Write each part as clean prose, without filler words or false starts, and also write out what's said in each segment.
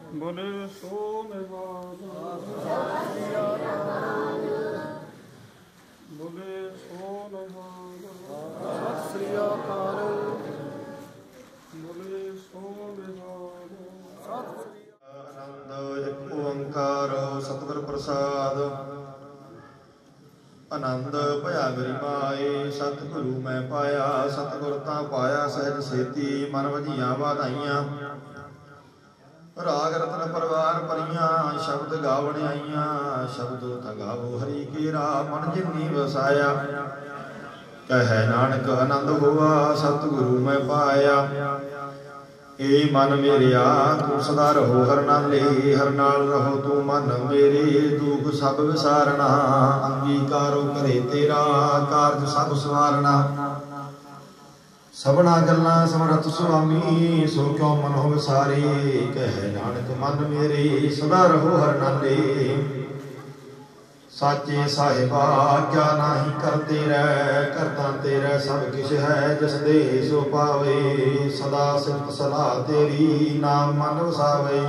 बोले सो निहाल, बोले सो निहाल, सत श्री अकाल, बोले सो निहाल। सत श्री आनंद एक ओंकार सतगुर प्रसाद। आनंद भया मेरी माए सतगुरु मैं पाया, सतगुर ता पाया सहज सेती मन वजिया वाधाइयां। राग रतन परवार परियां शब्द गावण आईयां, शब्द गावो हरि केरा मन जिन्नी वसाया। कह नानक आनंद हुआ सतगुरु मैं पाया। ए मन मेरिया तू सदा रहो हर नाले, हर नाल रहो तू मन मेरे, दुख सब विसारना अंगीकारो करे तेरा, कारज सब सवारना। सबना गल्लां समरथ सुआमी सो क्यों मन हो विसारे। कह नानक मन मेरे सदा रहो हर नाले। साचे साहिबा क्या नाही करते रह, करता तेरा सब किश है जिस दे सो पावे। सदा सिफत सलाह तेरी नाम मन वसावे।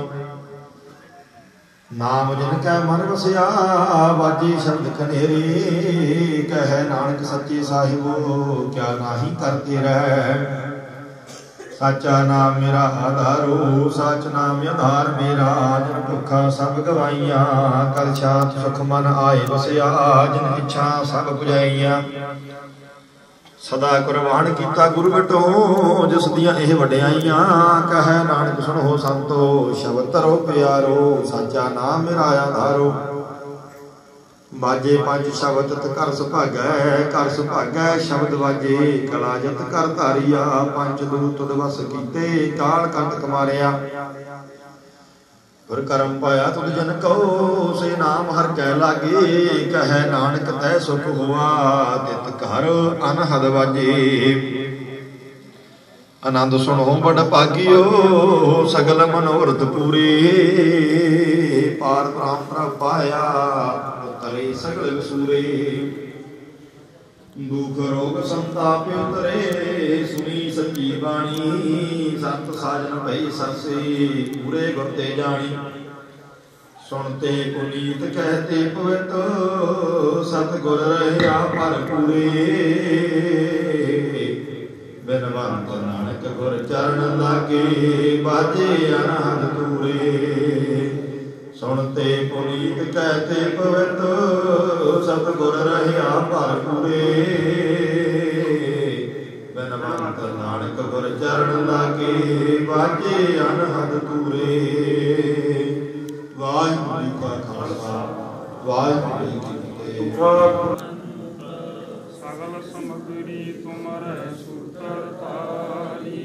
नाम जिनकै मन वसिया बाजे शब्द कनेरे। कह नानक सच्चे साहिबो क्या नाही करते रह। साचा नाम मेरा आधारो सच नाम आधार मेरा। जिन भुखा सब गवाइया कल छात सुख मन आए वसिया। जिन इच्छा सब बुझाइया सदा कुर्बान कीता गुरु बिटो, जिस दियां एह वड्याइयां। कह नानक सुनो संतो शब्द धरो प्यारो, साचा नाम मेरा आधारो। बाजे पंज शब्द कर सुभागै, कर सुभागै शब्द बाजे। कला जत कर धारिया पंच दूत तुद वस कीते, काल कंटक मारिया। गुर करम पाया तुद जन कहो से नाम हर कै लागे। कह नानक तै सुख हुआ तित घर अनहद बाजे। आनंद सुनो बड़ भागियो सगल मनोरथ पूरे। पार प्राम प्रभ पाया तरे सगल विसूरे। दुख रोग संताप उतरे सुनी सच्ची बाणी। संत साजन भई सरसे पूरे गुर ते जानी। सुनते पुनीत कहते पवित सतगुर रहिया पर पूरे। बिनवंत नानक गुर चरण लागे बाजे अनहद तूरे। सुनते पुनीत कहते पवित सतगुर रहिया पर पूरे। बिनवंत नानक गुर चरण लागे बाजे अनहद तूरे। वाहिगुरू जी का खालसा वाहिगुरू जी की फतेह। सगल समग्री तुम्हारे सूत्र तारी।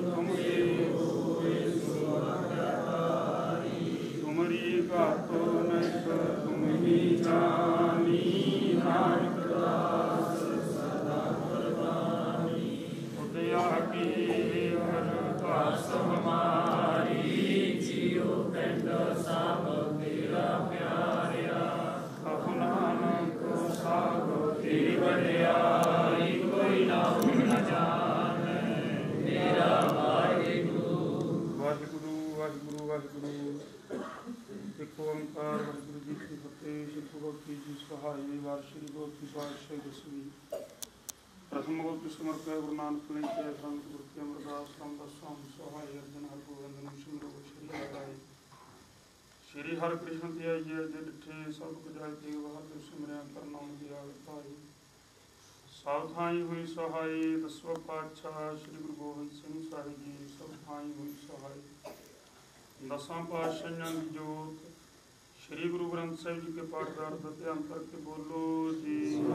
तुमरी गातो नैक तुम ही जानी। नानक दास सदा कुर्बानी। उदया की हर दास हमारी। जियो पिंड सब तेरा प्यारिया। कहु नानक सागो तेरी वड्याई। कोई नाम न जाने मेरा वाहिगुरू। वाहिगुरू वाहिगुरू वाहिगुरू। एक ओंकार वाहिगुरू जी की फतेह। श्री भगवती जी सहाय वार श्री भगवती पातशाही दसवीं। प्रथम भगवती समर्थ है गुरु नानक ने किया संत गुरु के अमरदास रामदास स्वामी सहाय। अर्जन हर गोविंद नम सिमरो श्री हरिराय। श्री हर कृष्ण दिया जय जय डिठे सब कुजाय देव बहादुर सिमरिया करनाम दिया पाई। सावधाई हुई सहाय दसवा पातशाह श्री गुरु गोबिंद सिंह साहिब जी। सावधाई हुई सहाय दसां पातशाहियां की जोत। श्री गुरु ग्रंथ साहिब जी के पाठदार का ध्यान करके बोलो जी।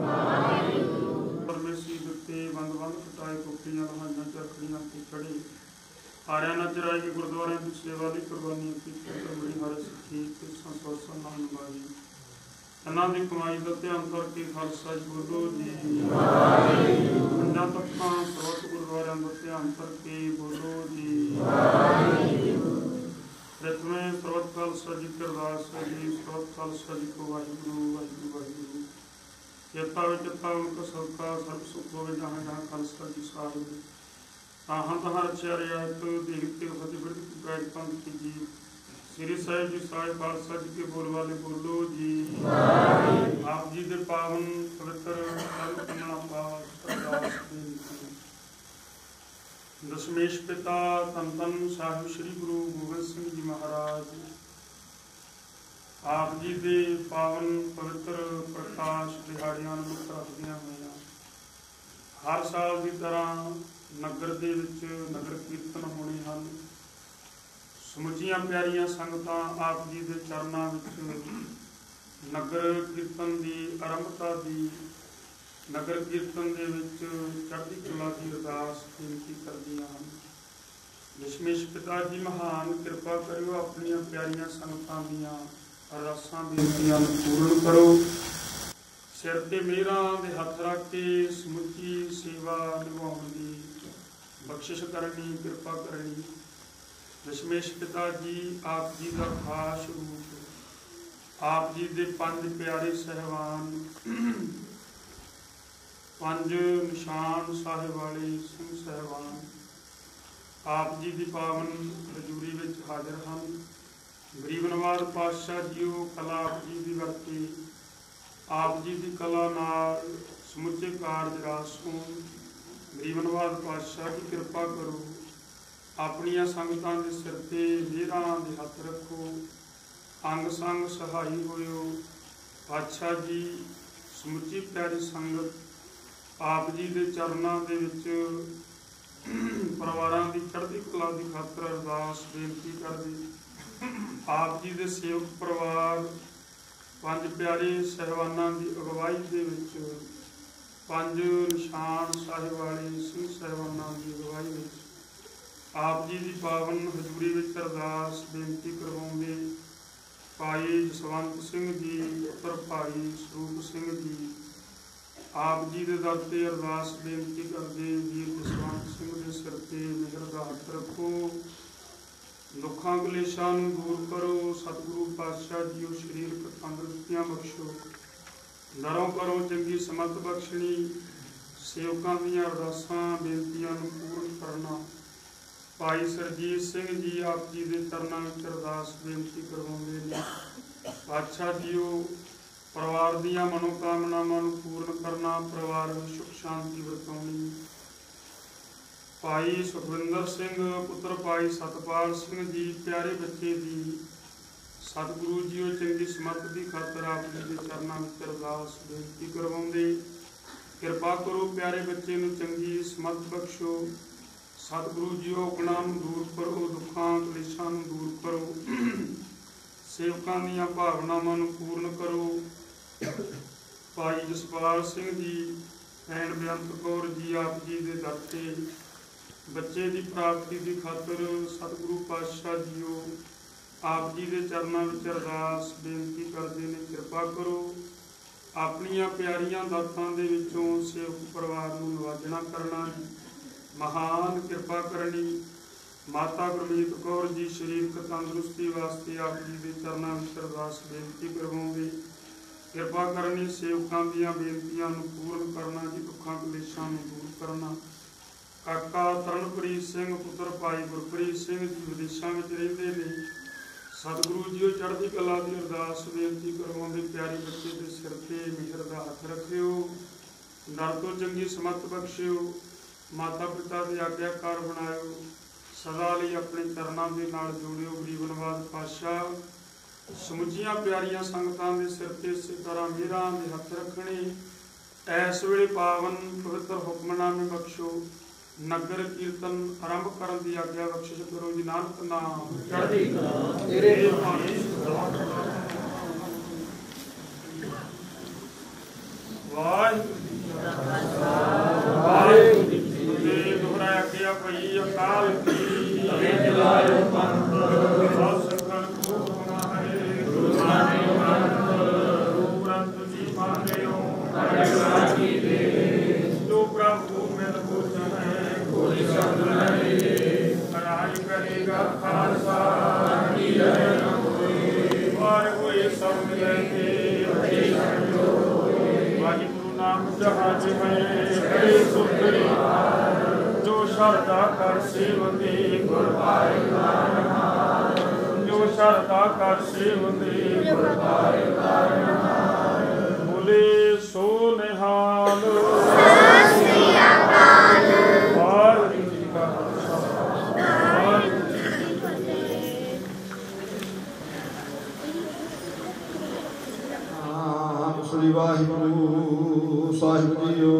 परमेसी दिते बंद बंद कटाए कोपियां लहाइयां चरखड़ियां की चढ़ी। आर्या नजराए के गुरुद्वारे की सेवा की कुर्बानी की बड़ी हर सिੱਖੀ ਤੇ ਸੰਸਵਾਸਾਂ ਨਾਲ ਨਿਭਾਈ। ਇਹਨਾਂ ਦੀ ਕਮਾਈ ਦਾ ਧਿਆਨ ਕਰਕੇ ਖਾਲਸਾ ਜੀ ਬੋਲੋ ਜੀ। ਪੰਜਾਂ ਤੱਕਾਂ ਸਰਬੱਤ ਗੁਰਦੁਆਰਿਆਂ ਦਾ ਧਿਆਨ ਕਰਕੇ ਬੋਲੋ ਜੀ। प्रथमे सर्वत खालसा जी अरदास है जी। सर्वत खालसा जी को वाहिगुरू वाहिगुरू वाहिगुरू। चेता चिता उनका सबका सर्व सुख होवे जहाँ जहाँ खालसा जी साहिब। ताहाँ तहाँ रचया रियायत देखते फतेह बिरद की पैर पंथ की जी। श्री साहिब जी साहिब खालसा जी के बोल वाले बोलो जी। आप जी के पावन पवित्र दशमेश पिता धन धन साहिब श्री गुरु गोबिंद सिंह जी महाराज, आप जी के पावन पवित्र प्रकाश दिहाड़ियां ਨੂੰ ਰੱਖਦਿਆਂ ਹੋਈਆਂ हर साल की तरह नगर ਦੇ ਵਿੱਚ नगर कीर्तन ਹੋਣੇ ਹਨ। ਸਮੁੱਚੀਆਂ ਪਿਆਰੀਆਂ ਸੰਗਤਾਂ ਆਪ ਜੀ ਦੇ ਚਰਨਾਂ ਵਿੱਚ ਨਗਰ ਕੀਰਤਨ ਦੀ ਆਰੰਭਤਾ ਦੀ नगर कीर्तन ਦੇ ਵਿੱਚ ਚੜ੍ਹਦੀ ਕਲਾ ਦੀ ਅਰਦਾਸ ਬੇਨਤੀ ਕਰਦੀਆਂ ਹਨ। ਦਸ਼ਮੇਸ਼ ਪਿਤਾ ਜੀ ਮਹਾਨ ਕਿਰਪਾ ਕਰਿਓ, ਆਪਣੀਆਂ ਪਿਆਰੀਆਂ ਸੰਗਤਾਂ ਦੀਆਂ ਅਰਦਾਸਾਂ ਬੇਨਤੀਆਂ ਨੂੰ ਪੂਰਨ ਕਰੋ। ਸਿਰ ਤੇ ਮਿਹਰਾਂ ਦੇ ਹੱਥ ਰੱਖ ਕੇ ਸਮੁੱਚੀ ਸੇਵਾ ਨਿਭਾਉਣ ਦੀ ਬਖਸ਼ਿਸ਼ ਕਰਨੀ, ਕਿਰਪਾ ਕਰਨੀ। ਦਸ਼ਮੇਸ਼ ਪਿਤਾ ਜੀ ਆਪ ਜੀ ਦਾ ਖਾਸ ਰੂਪ, ਆਪ ਜੀ ਦੇ ਪੰਜ ਪਿਆਰੇ ਸਹਿਬਾਨ, पंज निशान साहिब वाले सिंह साहिबान आप जी की पावन हजूरी में हाजिर हैं। गरीब नवाज पातशाह जीओ कला आप जी की वरती, आप जी की कला नाल समुचे कारज रास होण। गरीब नवाज पातशाह की कृपा करो, अपनिया संगतां दे सिर ते मेहरां दे हथ रखो, अंग संग सहाई होयो। पातशाह जी समुची प्यारी संगत आप जी के चरणों के परिवारों की चढ़ती कला की खातर अरदास बेनती करते। आप जी के सेवक परिवार पंज प्यारे साहिबाना की अगवाई के पंज निशान साहिब वाले सिंह साहिबाना की अगवाई में आप जी की पावन हजूरी में अरदास बेनती करवाते। भाई जसवंत सिंह जी पुत्र भाई स्वरूप सिंह जी आप जी के दर से अरदास बेनती करते। वीर जसवंत सिंह के सिर से मेहर का हथ रखो, दुखों कलेशों दूर करो। सतगुरु पातशाह जी शरीरक तंदुरुस्तियां बख्शो, दरों करो चंगी समत बख्शनी। सेवकों दी अरदासां बेनतियां पूर्ण करना। भाई सरजीत सिंह जी आप जी के चरणों में अरदास बेनती करवाते। पातशाह जीओ परिवार दियां मनोकामनावां नूं पूर्ण करना, परिवार में सुख शांति वरताउणी। भाई सुखविंदर सिंह पुत्र भाई सतपाल सिंह जी प्यारे बच्चे की सतगुरु जी चंगी समर्थ की खातर आप जी के चरणों में अरदास बेनती करवाते। कृपा करो प्यारे बच्चे नूं चंगी समर्थ बख्शो। सतगुरु जी औगणां नूं दूर करो, दुखों कलेशां नूं दूर करो। सेवकों दीयां भावनावां नूं पूर्ण करो। भाई जसपाल सिंह जी भैन बेअंत कौर जी आप जी के दर से बच्चे की प्राप्ति की खातर सतगुरु पातशाह जीओ आप जी के चरणों में अरदास बेनती करते हैं। कृपा करो अपनिया प्यारियां दातां दे विचों सेवक परिवार नूं नवाजना करना, महान कृपा करनी। माता गुरमीत कौर जी शरीरक तंदुरुस्ती वास्ते आप जी के चरणों में अरदास बेनती करवाते। कृपा करनी सेवकों दीयां बेनतियां नूं पूर्ण करना जी, दुखों कलेशां नूं दूर करना। काका तरणप्रीत सिंह पुत्र भाई गुरप्रीत सिंह जी विदेशों में रहिंदे ने। सतगुरु जी चढ़ती कला की अरदास बेनती करवाते। प्यारे बच्चे के सिर ते मेहर का हथ रखियो, डर तो चंगी समर्थ बख्शियो। माता पिता के आग्याकार बनायो, सदा लई अपने चरणों के नाल जोड़ियो। गरीब नवाज पातशाह समुचिया प्यारियां संगतां दे सिर ते इसे तरह मेहरां दे हथ रखने। इस वेले पावन पवित्र हुक्मनामे बख्शो। नगर कीर्तन आरंभ करन दी आग्या बख्शिश करो जी। नानक नाम चढ़दी कला तेरे वाहिगुरू जी दोहराया किया भई अकाल की जलायो पंथ सत्संग खूब हमारे गुरु ग्रंथ जी मानियो की दे जो प्रभु मिल पूजन है कोई शब्द नहीं पढ़ाई करेगा खालसा की जय न कोई और कोई सब मिलेंगे वाहिगुरु नाम जहाज में बड़ी सुंदरी जो श्रद्धा कर सेवती गुरबाई जो ਸ਼ਰਧਾ ਕਰ ਸੇਵਦੇ ਬੋਲੇ ਸੋ ਨਿਹਾਲ। ਸਤਿ ਸ੍ਰੀ ਅਕਾਲ। ਵਾਹਿਗੁਰੂ ਜੀ ਕਾ ਖਾਲਸਾ ਵਾਹਿਗੁਰੂ ਜੀ ਕੀ ਫਤਿਹ। ਸ੍ਰੀ ਵਾਹਿਗੁਰੂ ਸਾਹਿਬ ਜੀਓ।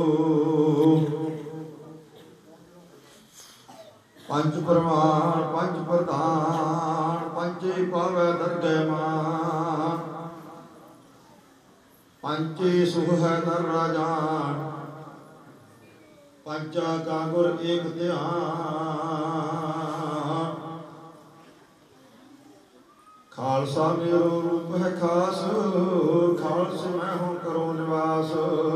पंच प्रमाण पंच प्रधान पंचे पावै दरगह मान पंचे सुख है नर राजान पंचा का गुर एक ध्यान। खालसा मेरो रूप है खास खालस मैं हूँ करो निवास।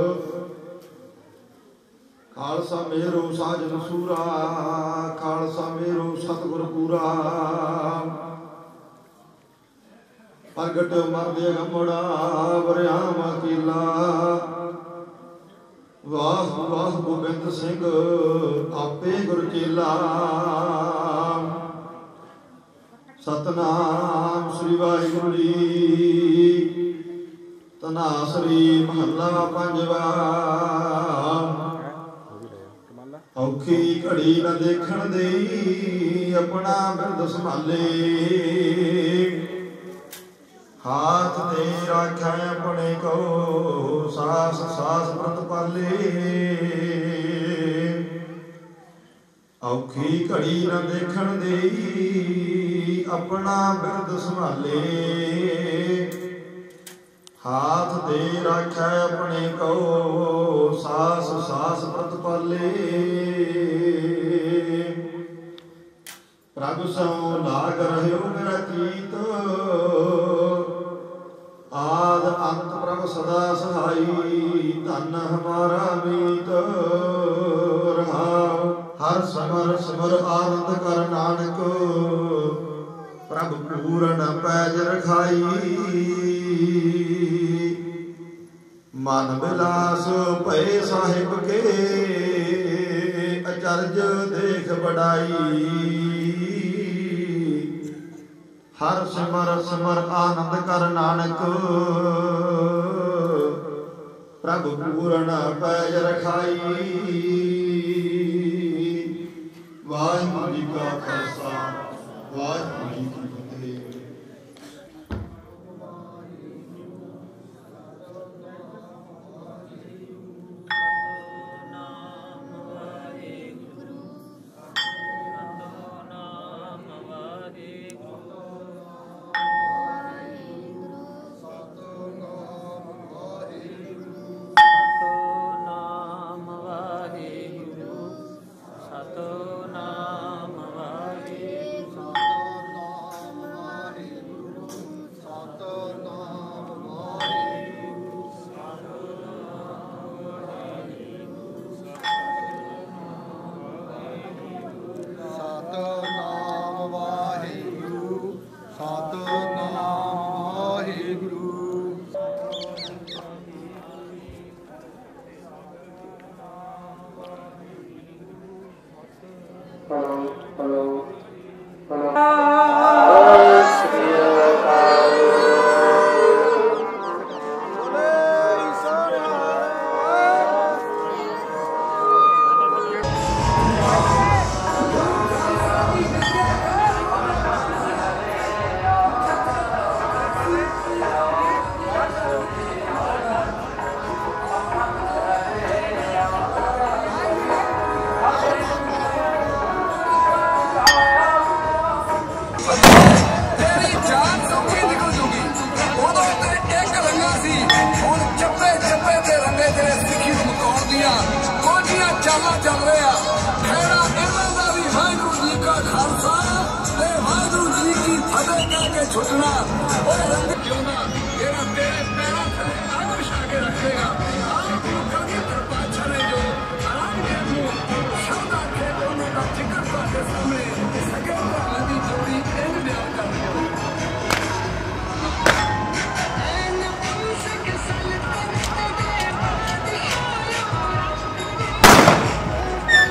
खालसा मेरो साजन सूरा खालसा मेरो सतगुर पूरा। प्रगट मरदे गमड़ा वरियाम अकीला वाह वाह गोबिंद सिंह आपे गुर चेला। सतनाम श्री वाहिगुरू जी। तनासरी महला पंजवा। औखी घड़ी न देखण देई अपना बिरद संभाले। हाथ दे राखै अपने को सास सास व्रत पाले। औखी घड़ी न देखण देई अपना बिरद संभाले। हाथ दे राखै अपने को सास सास व्रत पाले। प्रभु सौ लाग रह्यो मेरा चीत आद अंत प्रभु सदा सहाई। धन हमारा मीत रहाओ हर समर सिमर आनंद कर नानक। प्रभु पूरन पैज रखाई। मन बिलास भय साहिब के अचरज देख बड़ाई। हर सिमर सिमर आनंद कर नानक। प्रभु पूर्ण पैज रखाई। वाहिगुरू जी का खालसा वाहिगुरू जी की फतेह।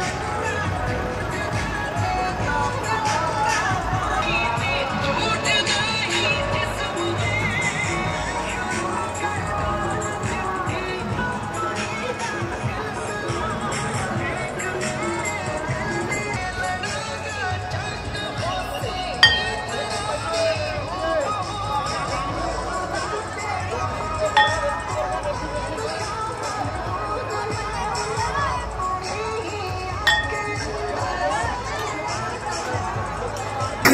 What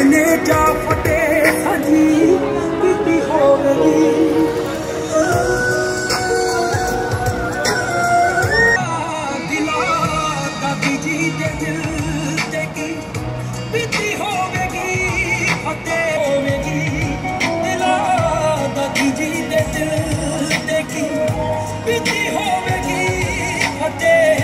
जिने जा फतेह साजी कीती होवेगी दिला दादी जी दे दिल ते की बीती होवेगी फतेह होवेगी दिला दादी जी दे दिल ते की बीती होवेगी फतेह।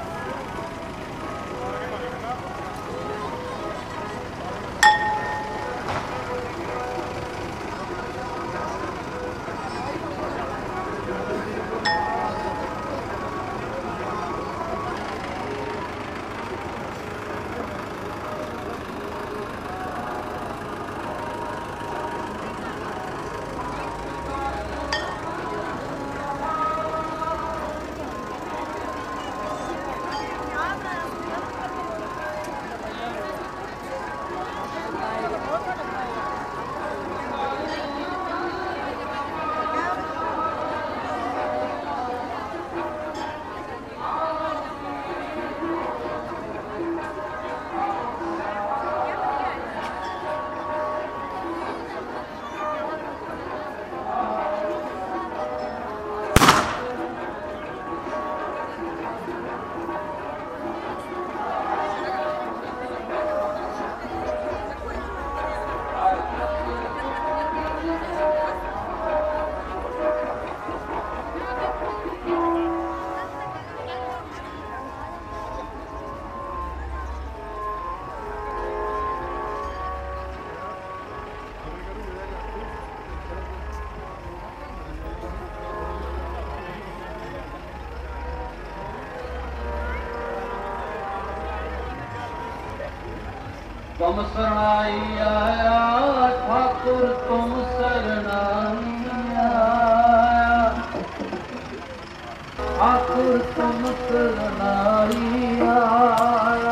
तुम शरणाई आया ठाकुर तुम शरणाई आया ठाकुर तुम शरणाई आया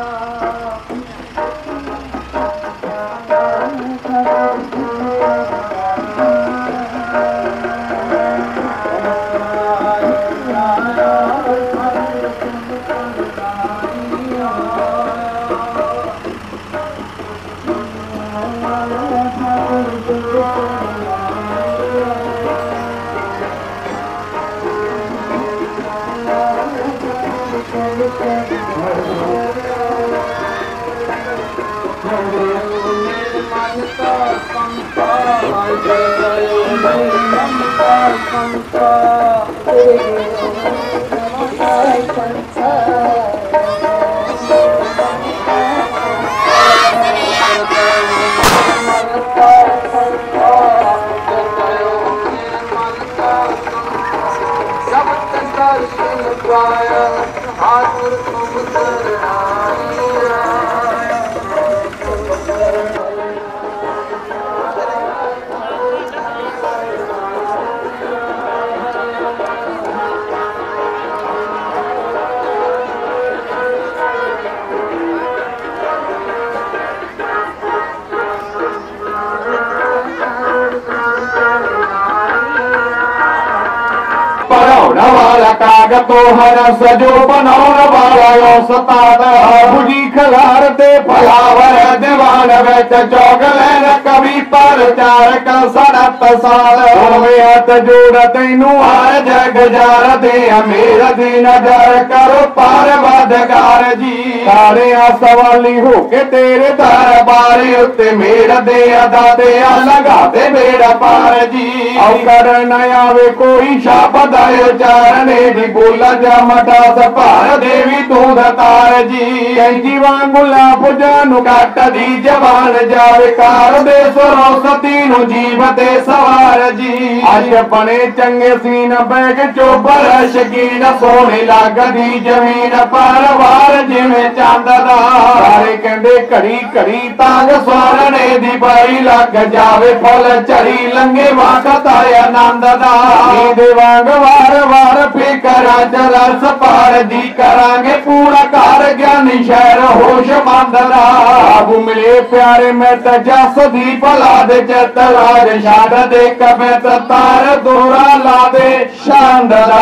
कागतो हर सजो बनाउन वाला उस्ताद बुझी खलार ते फलावर दीवान विच चौगलैन कवि प्रचारक सनत साल होवे हथ जोड़ तैनू हर जग जार दे अमीर दी नजर करो पार वदगार जी सारे सवाली हो के तेरे दरबार उत्ते मेर दे अदा दे लगा दे मेरा पार जी औकर न आवे कोई शब्द उचारने दी बोला जा मटा सपार देवी तू दतार जी कैंची वांगुला पुजानु काट दी जवान जावे कार दे सरस्वती नु जीवते सवार जी अज बने चंगे सीन बैग चोबर शकीन सोने लगदी जमीन पर वार जिवें चंद दा सारे कहंदे घड़ी घड़ी तांग स्वारने दी बड़ी लग जावे फुल झड़ी लंगे वक्त आया आनंद दा दे वांग वार वार फिकरा चला सपार दी करांगे पूरा कार ज्ञानी शहर होश मंद दा आबू मिले प्यारे में जस दी भला दे चित राज छाड़ दे कबैत तार दोरा ला दे शानदार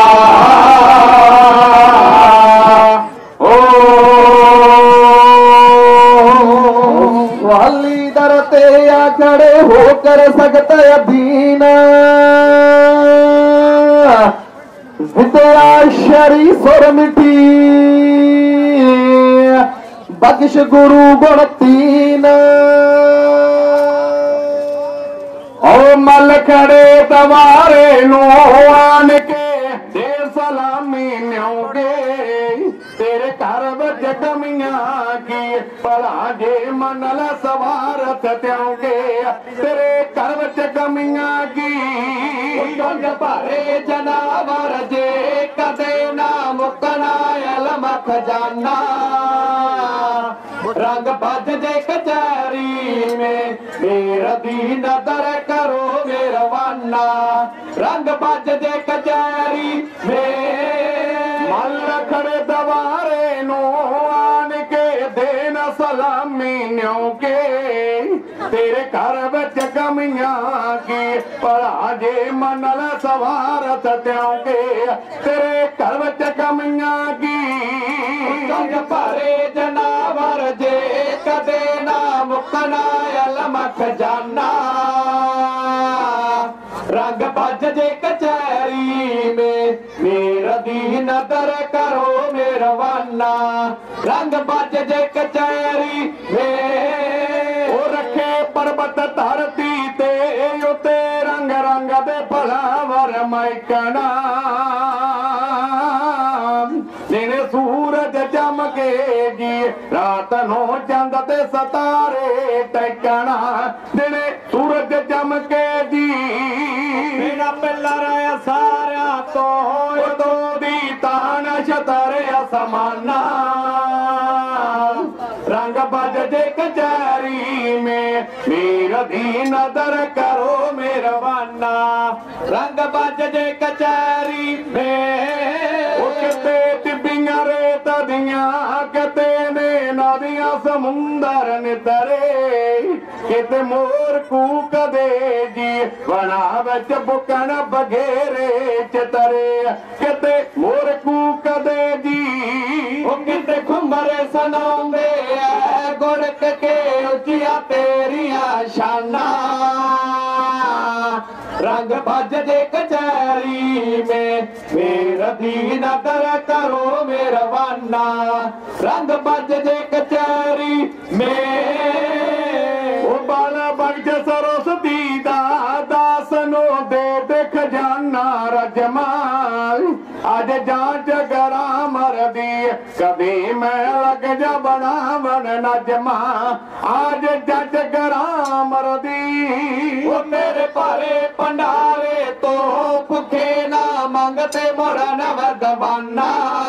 ओ वाली दर ते आ खड़े होकर सख्त अधीन विद्या शरी सुर मिठी बख्श गुरु गुण तीन ओ मल खड़े तवारे नो आन के दे सलामी न्योगे तेरे घर विच कमियां की भला जे मनल सवारत त्योगे तेरे घर विच कमियां की गंग भारे जनावर जे कदे ना मुकना अलम खजाना रंग भज जे कचहरी में मेरा दी नदर करो मेरवाना रंग भज जे कचहरी में मल खड़े दवारे नो आन के देन सलामी न्यों के तेरे घर विच कमियां की भला जे मनल सवारत त्योंगे तेरे घर विच कमियां की गंग भारे जनावर जे कदे ना मुकना अलम खजाना रंग भज जे कचहरी में मेरा दी नदर करो मेरवाना रंग भज जे कचहरी में ओ रखे पर्वत धरती ते उते रंग रंग दे फलावर मैकना जिने सूरज चमकेगी रात नो चंद ते सतारे टकना जिने सूरज चमकेगी मेरा पिलर सारा तो दी तान शतर असमाना रंग भज जे कचहरी में मेरा दी नदर करो मेरवाना रंग भज जे कचहरी में किते टिब्बियां रेत दियां किते ने नदियां समुंदर नितरे किते मोर कूक दे जी बना विच बुकण बघेरे चितरे किते मोर कूक दे जी किते घुमरे सनाउंदे गुड़क के उचिया तेरिया शाना रंग भज जे कचहरी में मेरा दी नदर करो मेरवाना रंग भज जे कचहरी में बाल बख्श सरस्वती दास नो दे खजाना रजमाल अज जांच करा मरदी कभी मैं लग जा बनावन नजमा आज जज करा मरदी वो मेरे पारे पंडारे तो भुखे ना मंगते मोरन वदवाना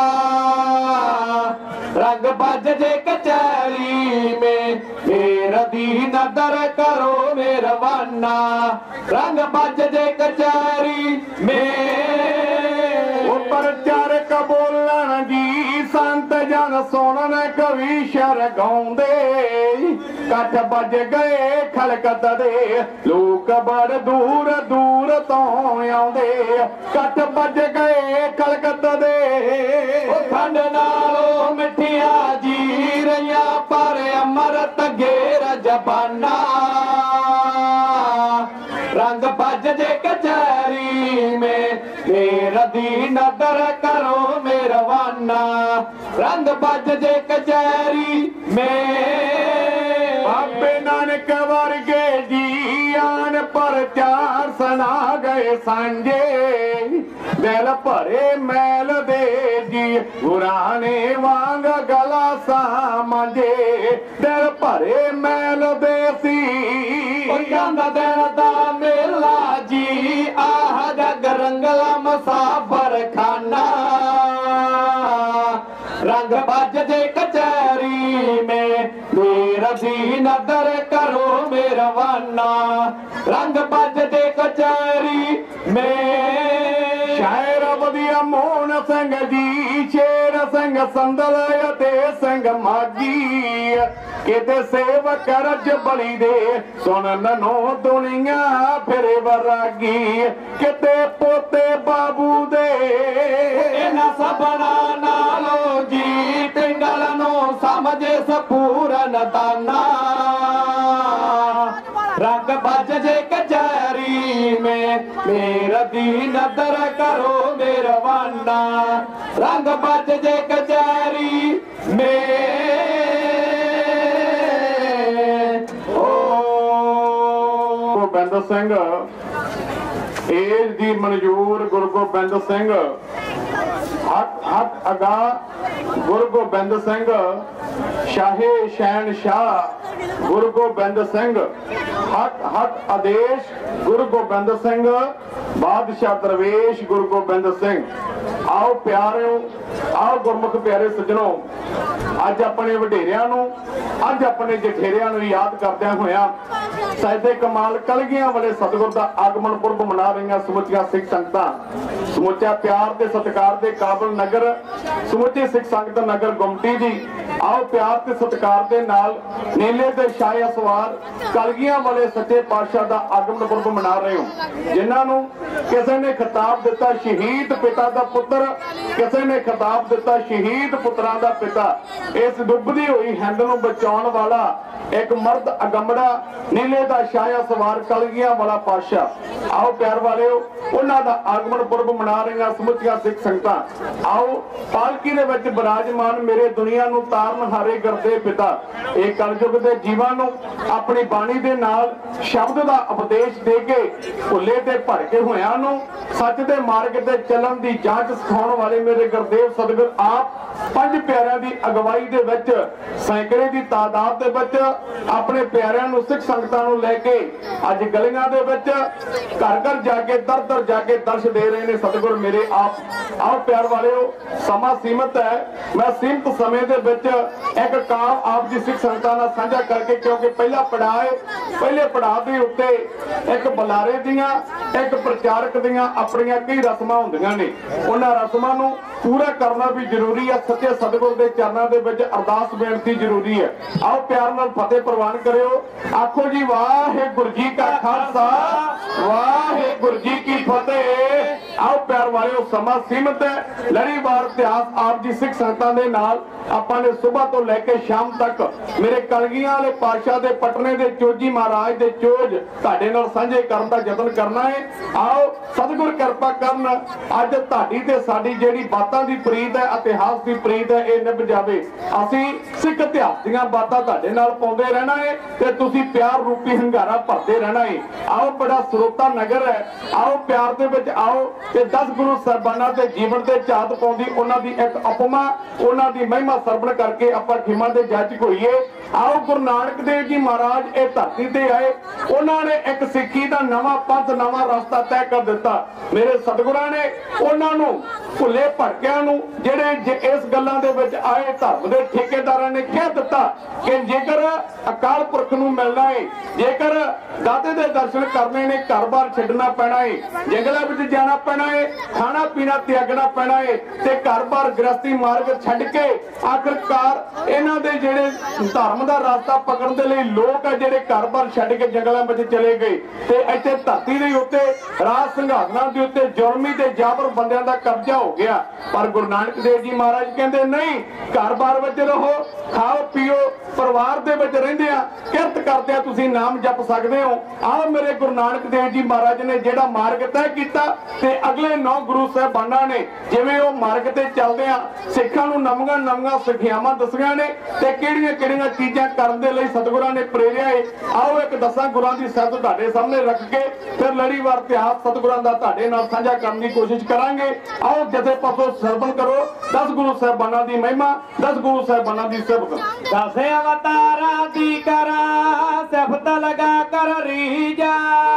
रंग भज जे कचहरी में मेरा दी नदर करो मेरवाना रंग भज जे कचहरी में प्रचार कबोलन जी संत जन सुनन कवि शर गाउंदे कठ बज गए खलकत दे लोक बड़ दूर दूर तो आउंदे कठ बज गए खलकत दे खंड नालों मिठिया जी रहिया पर अमरत घेर जबाना रंग भज जे कचहरी में मेरा दी नदर करो मेरवाना रंग भज जे कचहरी में बाबे नानक वर्गे जी आन पर चार सना गए सांझे दिल भरे मैल दे जी पुराने वांग गला सामंजे दिल भरे मैल दे सी दिल दा मेला जी आह जग रंगला मुसाफर खाना रंग भज जे कचहरी में मेरा दी नदर करो मेरवाना रंग भज जे कचहरी में शायर वधिया मोहन सिंह जी शेर सिंह संदल ते सिंह मागी किते सेवक रज बली दे सुन ननो दुनिया फिर वरागी किते पोते बाबू दे इन्हां सबना नालो जी पिंगल नो समझे सपूरन दाना रंग बज जे कचहरी में मेरा दी नदर करो मेरवाना रंग बज जे कचहरी में गोबिंद सिंह एज दी मंजूर गुरु गोबिंद सिंह हक अगा गुरु गोबिंद सिंह शाहे शहन शाह गुरु गोबिंद सिंह हक आदेश गुरु गोबिंद सिंह बादशाह दरवेश गुरु गोबिंद सिंह। आओ प्यारो आओ गुरमुख प्यारे सज्जनों अज अपने वडेरियां नूं अज अपने जठेरियां नूं याद करदियां होया साहिबे कमाल कलगियां वाले सतगुर दा आगमन पुरब मना रही समुचिया सिख संगतां समुचा प्यार ते सत्कार दे काबल नगर समुची सिख संगत नगर गुमटी दी आओ प्यार ते सत्कार दे नाल नीले ते शाह सवार कलगियां वाले सच्चे पातशाह दा आगमन पुरब मना रहे हो जिन्हां नूं किसी ने खिताब दिता शहीद पिता दा पुत्र किसी ने खिताब दिता शहीद पुत्रां दा पिता इस डुबदी हुई हिंद नूं बचाउण वाला एक मर्द अगमड़ा नीले दा शाह सवार कलगियां वाला पातशाह। आओ प्यार वाले उन्हां दा आगमन पुरब मना रही समुचिया सिख संगतां आओ पालकी दे विच विराजमान मेरे दुनिया नूं तारन हारे करदे पिता इह कलयुग दे जीवां नूं अपनी बाणी दे नाल शब्द दा उपदेश दे के भुल्ले ते भड़के होयां नूं सच दे मार्ग ते चलन दी जांच सिखाउण वाले मेरे गुरदेव सतगुर आप पंज प्यारिਆਂ दी अगवाई दे विच सैकड़े दी तादाद दे विच अपने प्यारिਆਂ नूं सिख संगतां नूं लेके अज गलियां दे विच घर घर जाके दर दर जाके दर्श दे रहे ने सतगुर मेरे आप। आओ प्यार वालिओ समा सीमित है मैं सीमित समय दे विच एक काम आप जी सिख संगतां नाल साझा करके क्योंकि पहला पहले पड़ाव दे उत्ते एक बुलारे दियां एक प्रचारक दियां अपनियां कई रस्मां हुंदियां ने उन्हां रस्मां नूं पूरा करना भी जरूरी है सच्चे सतगुर के चरणों के विच अरदास बेनती जरूरी है। आओ प्यार नाल फतेह प्रवान करियो आखो जी वाहिगुरू जी का खालसा वाहिगुरू जी की फतेह। आओ प्यार वाले समा सीमित है लड़ीवार इतिहास आप जी सिख संगतां दे नाल आपां ने सुबह तो लैके शाम तक मेरे कलगियां वाले पातशाह दे पटने दे चोजी महाराज दे चोज तुहाडे नाल सांझे करन दा यतन करना है। आओ सतगुर किरपा करन अज तुहाडी ते साडी जेहड़ी बातां दी प्रीत है इतिहास दी प्रीत है ये निभ जावे असीं सिख इतिहास दीयां बातां तुहाडे नाल पाउंदे रहना है ते तुसीं प्यार रूपी हंगारा भरदे रहना है। आओ बड़ा स्रोता नगर है आओ प्यार दे विच आओ ते 10 गुरु साहिबानां दे जीवन ते झात पाउंदी उन्हां दी एक उपमा उन्हां दी महिमा सरवण करके आपां खिमा दे जज होईए। आओ गुरु नानक देव जी महाराज इह धरती ते आए उन्होंने एक सिक्खी दा नवां पंथ नवां रास्ता तय कर दिता मेरे सतगुरां ने उन्हां नूं भुल्ले भटकियां नूं जिहड़े इस गल्लां दे विच आए धर्म दे ठेकेदारां ने कह दिता कि जेकर अकाल पुरख नूं मिलना है जेकर दाते दे दर्शन करने ने घर बार छड्डना पैना है जंगलां विच जाना पैना है खाना पीना त्यागना पैना है ते घर बार गृहस्थी मार्ग छड्ड के आखिरकार इन्हां दे जिहड़े धर्म दा रास्ता पकड़न दे लई लोक है जिहड़े घर बार छड्ड के जंगलां विच चले गए ते इत्थे धरती दे उत्ते राज संघासनां दे उत्ते जुर्मी ते जाबर बंदियां दा कब्जा हो गया पर गुरु नानक देव जी महाराज कहंदे नहीं घर बार विच रहो खाओ पियो परिवार दे विच रहिंदे आ किरत करदे आ तुसीं नाम जप सकदे हो। आओ मेरे गुरु नानक देव जी महाराज ने जिहड़ा मार्ग तय कीता ते अगले 9 गुरु साहिबानां ने जिवें ओह मार्ग ते चलदे आ सिखां नूं नवीं नवीं सिखियावां दस्सियां ने ते किहड़ियां चीजां करन दे लई सतगुरां ने प्रेरिया है। आओ एक 10 गुरां दी सिफत तुहाडे सामने रख के फिर लड़ीवार इतिहास सतगुरां दा तुहाडे नाल साझा करन दी कोशिश करांगे। आओ जथे पासों सरवण करो 10 गुरु साहिबानां दी महिमा 10 गुरु साहिबानां दी सिफत 10 अवतारां दी करा सिफत लगा कर रीजा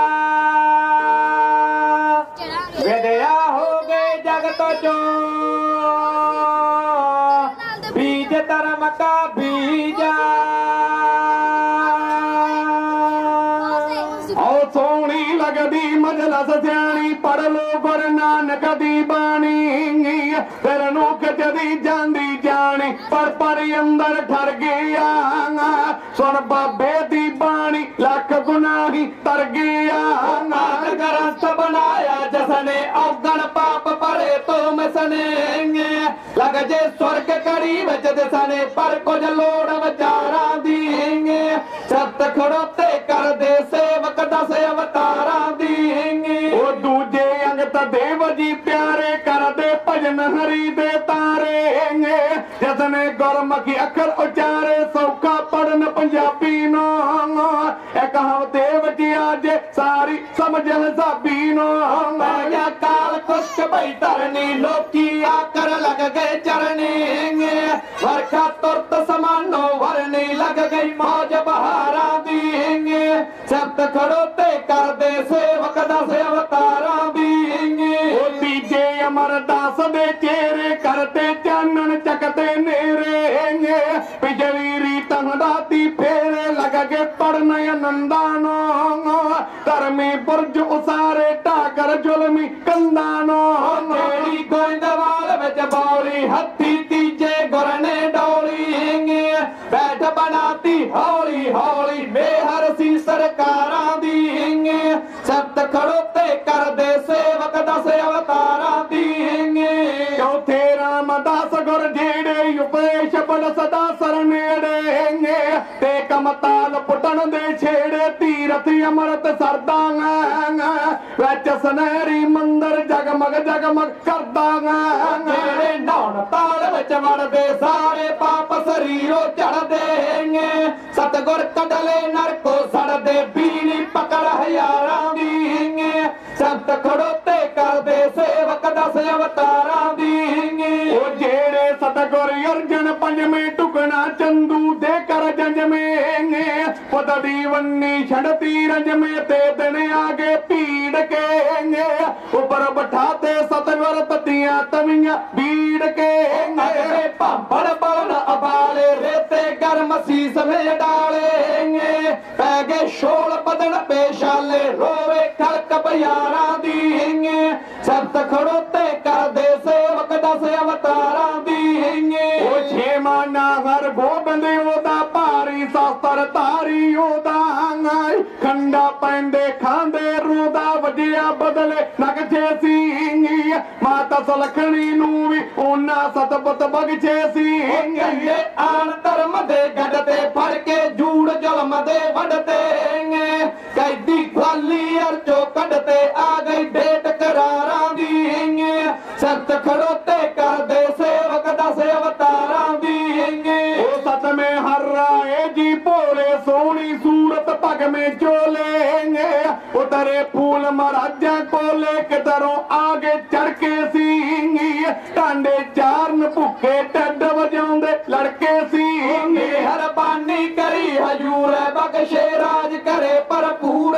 विद्या हो गए जगत चो बीज धर्म का बीजा और सोनी लगदी मजलस सियाणी पढ़ लो गुरु नानक दी बाणी फिर नूक जदी जांदी जानी पर अंदर ठर गया सुन बाबे दी बाणी लख गुनाही तर गया ग्रंथ बनाया जसने अवगण पाप पड़े तो मिसने लग जे स्वर्ग करी बच दसने पर कुछ लोड़ विचारा दी सत खड़ोते कर दे से देव जी प्यारे कर दे भजन हरि दे तारे जिसने गुरमुखी अखर उचारे सौखा पढ़न पंजाबी नो एक हफ्ते विच अज सारी समझ हिसाबी नो काल कुछ भई धरनी लोकी आकर लग गए चरनी वर्षा तुरत समानो वरनी लग गई मौज बहारा दी सत खड़ोते कर दे सेवक दस अवतारा दी तीजे अमरदास दे चेहरे करते चानन चकते नेरे बिजली रीत हंडाती फेरे लग गए पढ़न नंदानो धर्मी बुरज उसारे टाकर जुलमी कंदानो तेरी गोइंदवाल विच बौली हथी तीजे गुरने डोली बैठ बनाती हौली हौली बेहर सी सरकारा दी सत खड़ोते कर दे सेवक दस अवतारा दी चौथे रामदास गुर जेड़े उपदेश बल सदा सरनेड़े ते कमताल पुटन दे छेड़े तीरथ अमृत सरदा विच सुनहरी मंदिर जगमग जगमग करदा जेड़े नौन ताल विच वड़दे सारे पाप शरीरों चढ़दे सतगुर कटले नरको सड़दे बीड़ी पकड़ हजारां दी सत खड़ोते कर दे सेवक दस अवतारां दी ओ जेड़े सतगुर अर्जन पंजवें टुकना चंदू दे कर जंजमें पददी वन्नी छड़ती रंजमें ते दिन आगे पीड़ के ऊपर बैठाते सतगुर ततियां तवियां बीड़ के पापड़ पवन अबाले रेते गर्म शीस में डाले पै गए शोल बदन पेशाले रोवे खड़क बयारा दी सत खड़ोते कर दे सेवक दस अवतारा दी ओ छेमा नागर गोबिंद ओदा भारी शास्त्र तारी ओदा खंडा पैंदे खांदे रोदा वजिया बदले नगछे सी माता सलखणी नू भी ओना सतपत बगछे सी आन धर्म दे गढ़ते फड़ के जूड़ जुल्म दे वड़ते कैदी खाली अर्चो कढ़ते आ गई डेट करारा दी सत खड़ोते कर दे सेवक दस अवतारा दी ओ सत में हर राय जी भोले सोनी सूरत पग में चोले उतरे फूल महाराजा कोले किधरों आगे चढ़ के सी टांडे चारन भुखे टड वजाउंदे लड़के सी मेहरबानी करी हजूर बख्शे राज करे भरपूर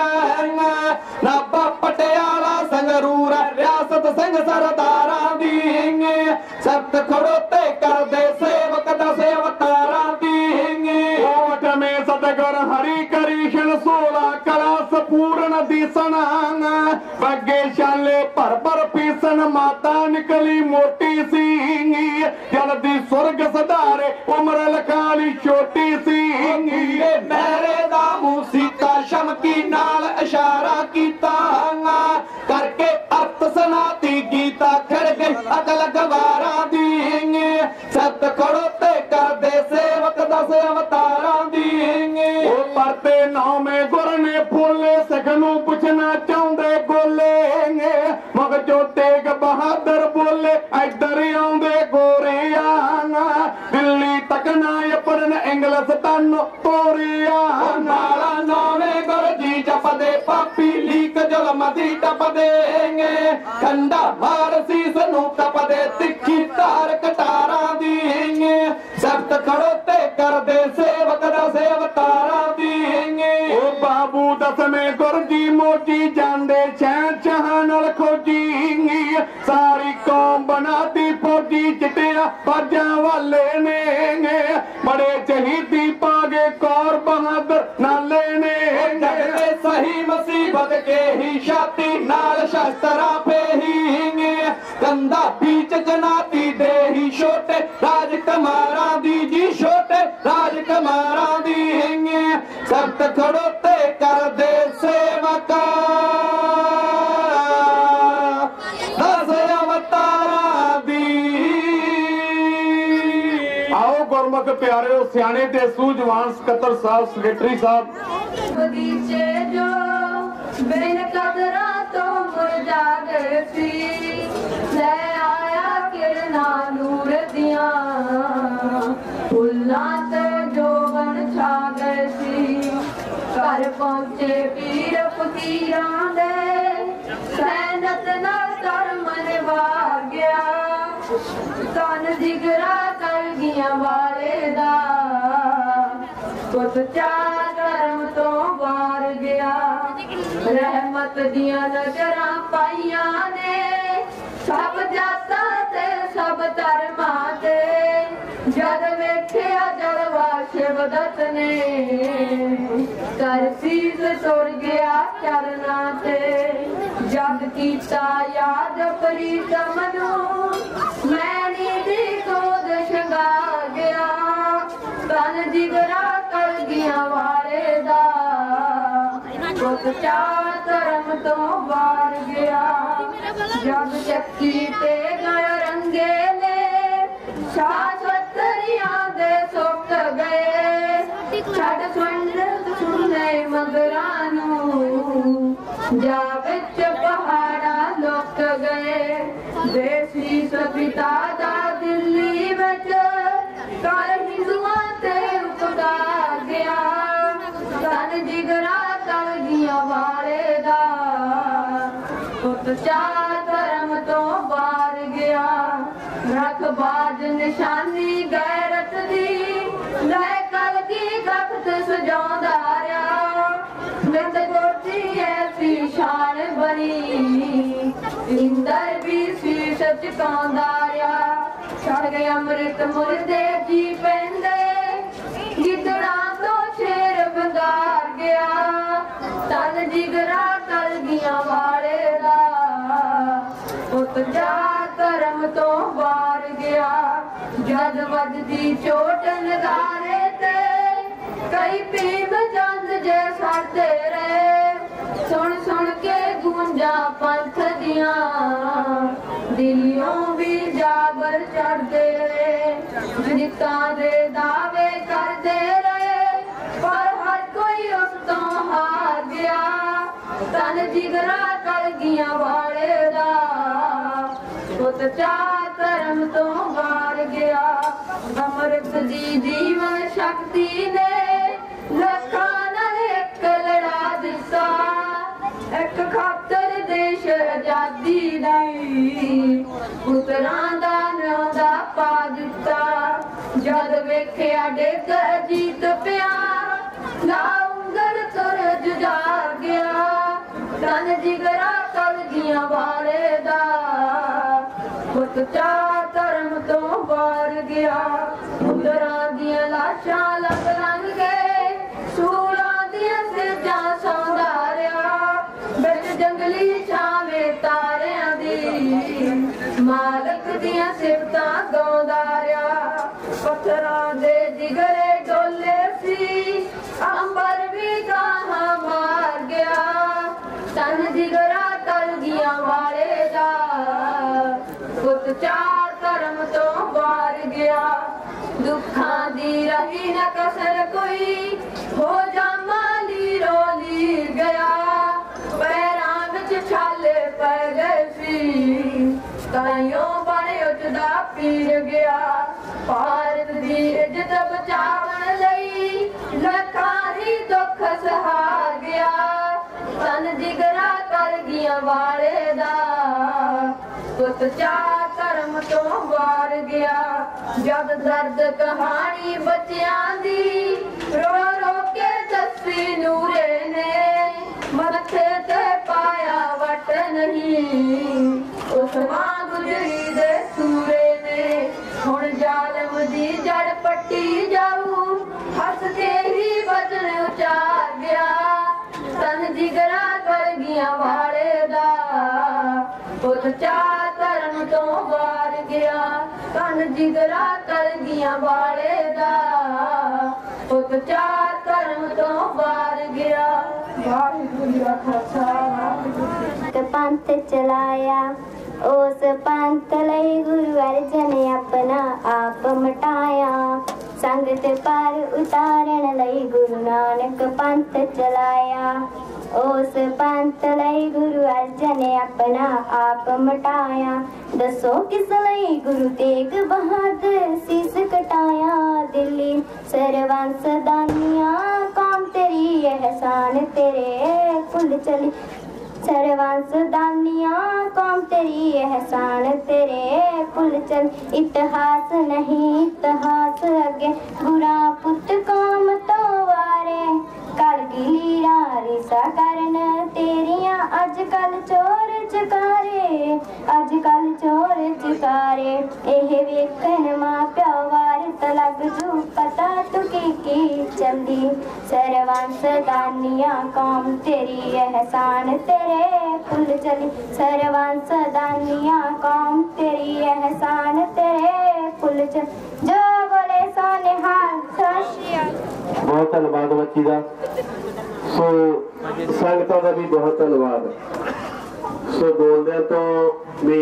नाभा पटियाला संगरूर रियासत संग सरदारा दी सत खड़ोते कर दे सेवक दस अवतारा दी ओठ में सतगुर हरि करीशन 16 कलास पूर्ण दिसन बगे शाले भर भर पीसन माता निकली मोटी सी जल्दी स्वर्ग सधारे उम्र लखाली छोटी सी मेरे दामू सीता शमकी नाल इशारा कीता करके अर्थ सनाती गीता खड़ गई अकल गवारा दी सत खड़ोते कर दे सेवक दस अवतारा दी ओ परते नौ में गुर ने फूले सखनू पुछना चाहते गोले मग जो तेग बहादुर बोले इधर आउंदे गोरे आना दिल्ली तक ना पढ़न इंग्लिश तन तोरिया नाला नौवे गुर जी जपदे पापी लीक जुल्म दी टपदे कंडा मार सीस नू टपदे तिखी तार कटारा दी सत खड़ोते कर दे सेवक दस अवतारा दी ओ बाबू दसवें गुर जी मोजी जांदे शहनशाह नाल खोजी सारी कौम बनाती फौजी चिटिया बाजा वाले ने बड़े शहीदी पागे कौर बहादुर नाले ने सही मुसीबत के ही छाती नाल शस्त्रा पे ही कंधा बीच जनाती दे ही छोटे राजकुमारा दी जी छोटे राजकुमारा दी सत खड़ोते कर दे सेवका दस अवतारा दी आओ गुरमुख प्यारे सियाने ते सूझवान सकत्तर साहब सेक्रेटरी साहब बगीचे जो बेन कदरा तो मुर्दा जागे सी ले आया किरना नूर दिया फुल्लां ते जोबन छा गए सी घर पहुंचे पीर फकीरां दे सैनत नाल कर मनवा गया तन जिगरा कर गया वाले दा पुत चार करम तो वार गया रहमत दिया नजरां पाइया ने सब जाता ते सब धर्मा ते जद वेखिया जलवा शिवदत्त ने कर सीस तुर गया चरना ते जग कीता याद प्रीतम नू मैनी दी गोद शंगार गया तन जिगरा कर गया वाले दा पुत चार करम तो वार गया जग चक्की ते गया रंगेले शाश्वतरिया दे सुख गए छड़ सुनने मगरानू जा विच पहाड़ा लुक गए देसी सपिता दा दिल्ली विच कर हिंदुआं ते उपकार गया तन जिगरा कर गया वाले दा पुत चार करम तो बार गया रख बाज निशानी गैरत दी लै कल की गखत सजाउंदा रहा नित कोठी ऐसी शान बनी इंदर भी शीश चुकाउंदा रहा छड़ गए अमृत मुर्दे जी पैंदे गिदड़ा तो शेर बंगार गया तन जिगरा कर गया वाले दा पुत जा करम तो वार गया जद वजदी चोट नगारे ते कई भीम चंद जे सड़ते रहे सुन सुन के गूंजा पंथ दिया दिलियों भी जाबर चढ़ते रहे जिता दे दावे करते रहे पर हर कोई उस तो हार गया तन जिगरा कर गया वाले दा पुत चार करम तो वार गया अमृत दी जीवन शक्ति ने लखां नाल एक लड़ा दिता एक खातर देश आजादी दी पुत्रां दा नां दा पा दिता जद वेखिया डेग जीत पिया ना उंगल तुर जुझार गया तन जिगरा कर गया वाले दा पुत चार धर्म तो वार गया उधरां दियां लाशां लग लंघ गए सूलां दियां सिरजां सौंदा रहा बिच जंगली छावे तारियां दी मालक दियां सिफतां गाउंदा रहा पत्थरां दे जिगरे डोले सी अंबर भी गाहां मार गया तन जिगरा कर गया वाले दा पुत चार करम तो वार गया दुखां दी रही न कसर कोई हो जा माली रोली गया पैरां विच छाले पै गए सी ताइयों बड़े उचदा पीर गया भारत दी इज्जत बचावन लई लखां ही दुख सहार गया तन जिगरा कर गया वाले दा पुत चार करम तो वार गया जद दर्द कहानी बच्चियां दी रो रो के दसी नूरे ने मथे ते पाया वट नहीं उस मां गुजरी दे सूरे ने हुण जालम दी जड़ पट्टी जाऊ हस के ही वजन उचार गया तन जिगरा कर गया वाले दा पुत चार करम तो वार गया तन जिगरा कर गया वाले दा पुत चार करम तो वार गया वाहिगुरू जी का खालसा वाहिगुरू पंथ चलाया उस पंथ लई गुरु अर्जन अपना आप मटाया संगत पर उतारन लई गुरु नानक पंथ चलाया उस उस पंथ लई गुरु अर्जन ने अपना आप मटाया। दसो किस लई गुरु तेग बहादुर शीस कटाया। दिल्ली सरवंस दानिया कौम तेरी एहसान तेरे कुल चली। सरवंस दानिया कौम तेरी एहसान तेरे कुल चल। इतिहास नहीं इतिहास अगे बुरा पुत कौम तो वारे। कलगीरा रिसा करन तेरिया अजकल चोर चकारे। अजकल चोर चकारे एह वेखन मां प्यो वार तलग जू पता तू की चलदी। सरवंस दानिया कौम तेरी एहसान तेरे कुल चली। सरवंस दानिया कौम तेरी एहसान तेरे कुल चल। जो बोले सो निहाल बहुत धन्यवाद बच्ची का। सो संगतां का भी बहुत धन्यवाद। सो बोलदे तो भी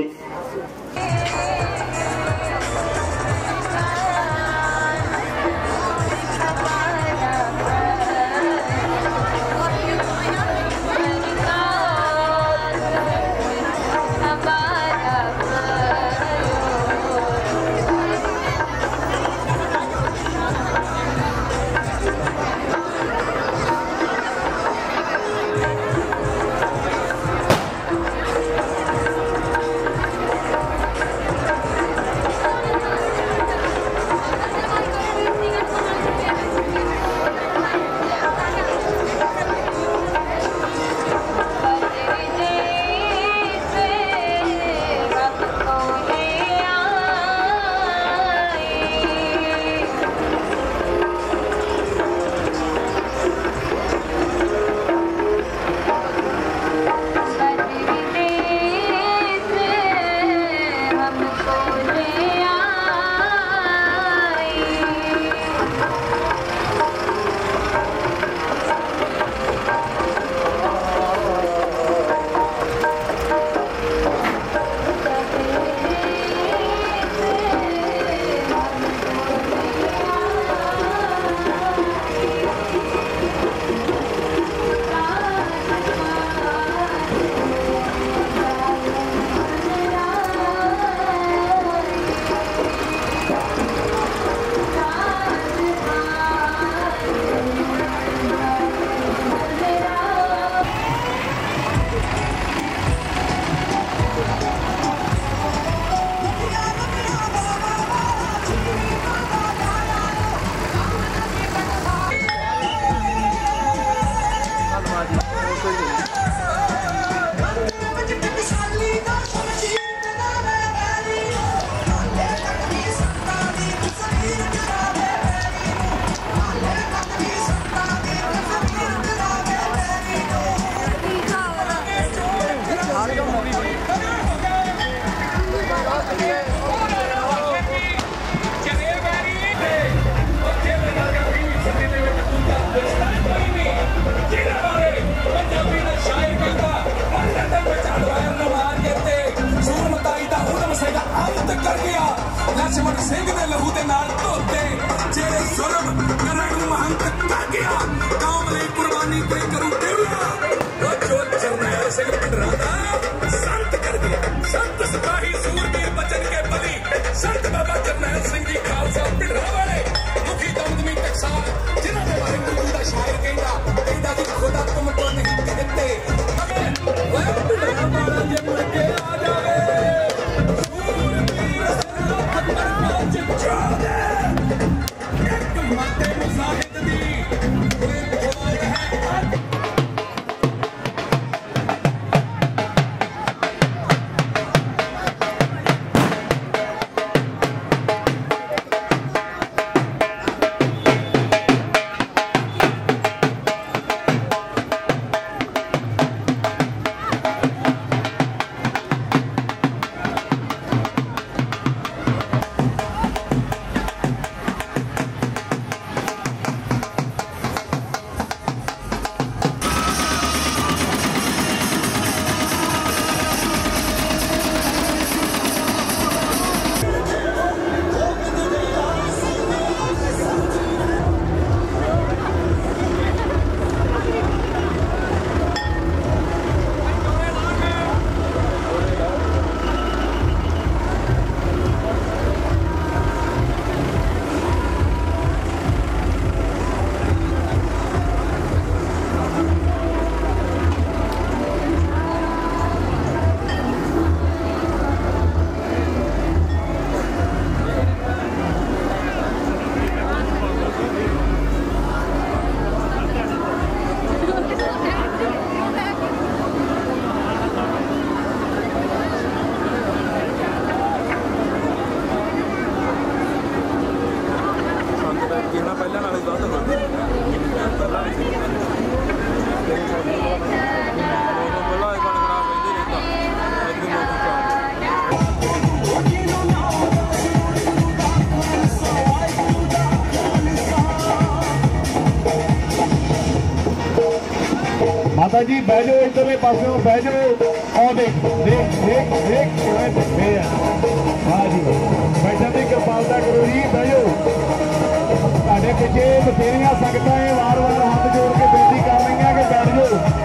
बाबा जी बह जाओ इधरले पासों बह जाओ और देख देख देख देख किवें बैठे आ हाँ जी बैठन की कृपालता करो जी बह जाओ तुहाडे पिछे बथेरियां संगतां वार वार हाथ जोड़ के बेनती कर रही कि बैठ जाओ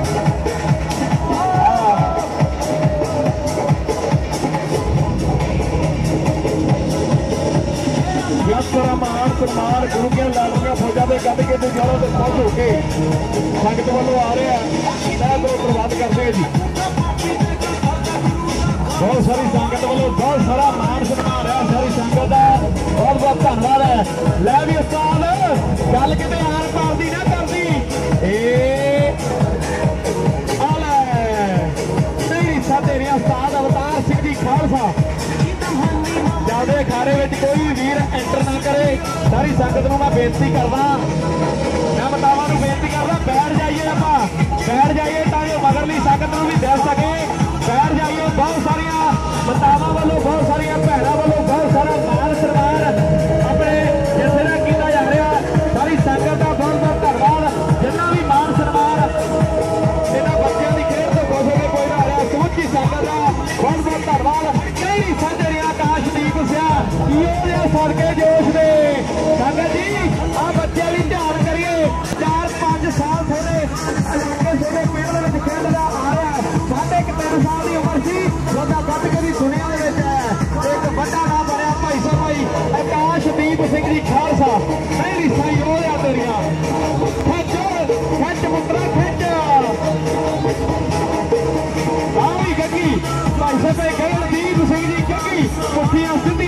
सारा मान सम्मान गुरु के लालूया फौजा के कद के जड़ों से खुश होके संगत वालों आ रहा है तो प्रवाद करते जी बहुत सारी संगत वालों बहुत सारा मान सम्मान है सारी संगत का बहुत बहुत धन्यवाद है लै भी उस्ताद गल किते आर पार दी ना करदी नहीं सा तेरिया उस्ताद अवतार सिंह जी खालसा जादे अखाड़े में कोई भी वीर एंटर ना करे सारी संगत को मैं बेनती करना मैं बतावा बेनती करना बैठ जाइए आप बैठ जाइए ताकि मगरली संगत भी दस सके बैठ जाइए बहुत सारिया बतावा वालों बहुत सारिया भैनों वालों बहुत सारा मान सरकार अपने जिसे ना किया जा रहा सारी संगत का बहुत बहुत धन्यवाद जिन्ना भी मान सन्मान इन्होंने बच्चों की खेल तो खुश होकर कोई ना रहा समूची संगत का बहुत बहुत धन्यवाद कई साझरिया आकाशदीप सिया सड़के जोश ने संगत जी आ बच्चे भी ध्यान करिए 4-5 साल थोड़े छोटे पिंड में खेलता आ रहा 3.5 साल की उम्र सी लोग बद कभी सुनिया एक बड़ा नाम बनया भाई साहब भाई आकाशदीप सिंह जी खालसा नहीं रिसा योद्धा तेरिया खिच खिच पुत्रा खिच आ भी गगी भाई साहब गगनदीप सिंह जी गगी पुठियां